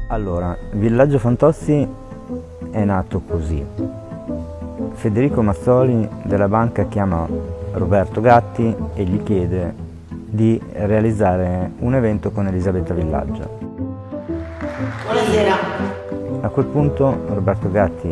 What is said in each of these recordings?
Allora, Villaggio Fantozzi è nato così. Federico Mazzoli della banca chiama Roberto Gatti e gli chiede di realizzare un evento con Elisabetta Villaggio. Buonasera. A quel punto Roberto Gatti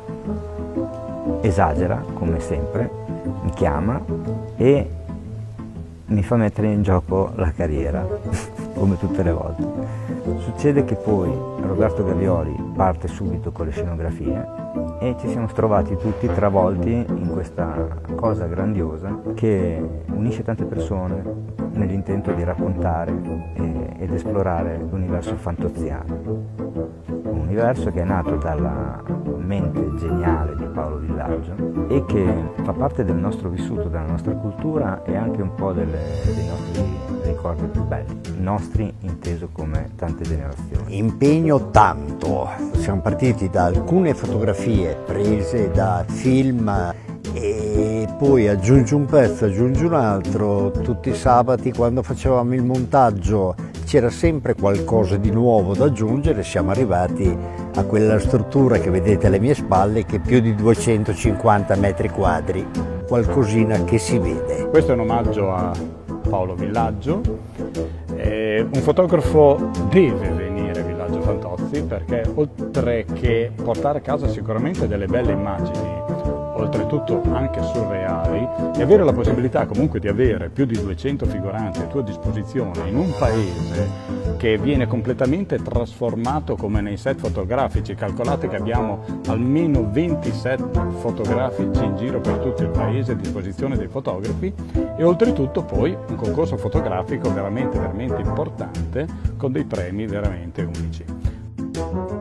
esagera, come sempre, mi chiama e mi fa mettere in gioco la carriera, come tutte le volte. Succede che poi Roberto Gavioli parte subito con le scenografie e ci siamo trovati tutti travolti in questa cosa grandiosa che unisce tante persone nell'intento di raccontare ed esplorare l'universo fantoziano. Un universo che è nato dalla mente geniale di Paolo Villaggio e che fa parte del nostro vissuto, della nostra cultura e anche un po' dei nostri ricordi più belli, nostri inteso come tante generazioni. Impegno tanto, siamo partiti da alcune fotografie prese da film e poi aggiungi un pezzo, aggiungi un altro, tutti i sabati quando facevamo il montaggio c'era sempre qualcosa di nuovo da aggiungere. Siamo arrivati a quella struttura che vedete alle mie spalle, che è più di 250 metri quadri, qualcosina che si vede. Questo è un omaggio a Paolo Villaggio. Un fotografo deve venire a Villaggio Fantozzi perché oltre che portare a casa sicuramente delle belle immagini, oltretutto anche surreali, e avere la possibilità comunque di avere più di 200 figuranti a tua disposizione in un paese che viene completamente trasformato come nei set fotografici. Calcolate che abbiamo almeno 20 set fotografici in giro per tutto il paese a disposizione dei fotografi e oltretutto poi un concorso fotografico veramente importante con dei premi veramente unici.